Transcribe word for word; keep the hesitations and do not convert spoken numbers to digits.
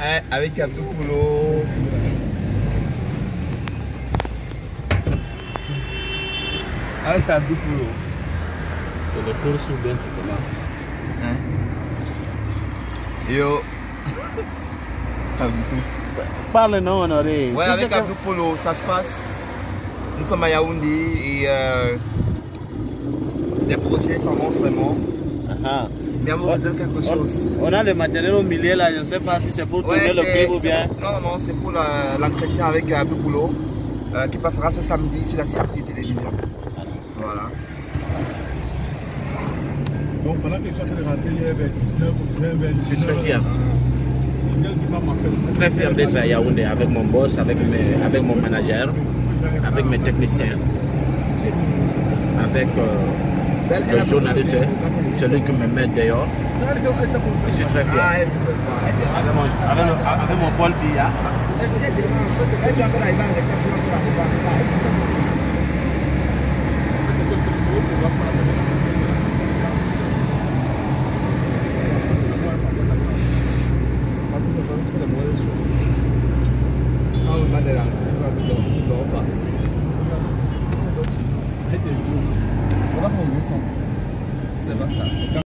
hein, avec Abdou Poulo. Avec Abdou Poulo. C'est le tour sous bien, c'est comment? Hein? Yo. Parle non, Honoré. Ouais, avec Abdou Poulo, ça se passe. Nous sommes à Yaoundé et euh, les projets s'avancent vraiment. Ah. Mais on va dire quelque chose. On a le matériel au milieu là, je ne sais pas si c'est pour tourner Ouais, le clip ou bien. Non, non, c'est pour l'entretien avec Abdou Poulo euh, qui passera ce samedi sur la C R T télévision. Voilà. Donc pendant que je suis en train de rentrer, il y avait dix-neuf ou vingt, Je suis très fier. Je suis Très fier d'être à Yaoundé avec mon boss, avec, mes, avec mon manager, avec mes techniciens, avec euh, le journaliste, celui qui me met dehors. Je suis très fier. Avec mon, avec le, avec mon Paul Biya. C'est pas ça.